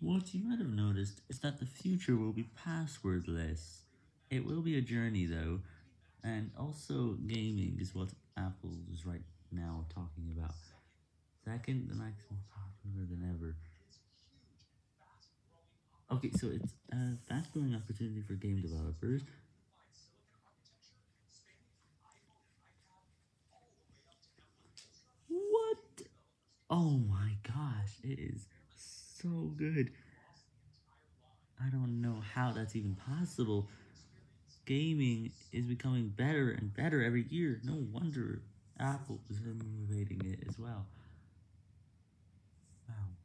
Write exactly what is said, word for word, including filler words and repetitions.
What you might have noticed is that the future will be passwordless. It will be a journey though, and also gaming is what Apple is right now talking about. Second, the Mac's more popular than ever. Okay, so it's a fast growing opportunity for game developers. What? Oh my gosh, it is so good. I don't know how that's even possible. Gaming is becoming better and better every year. No wonder Apple is innovating it as well. Wow.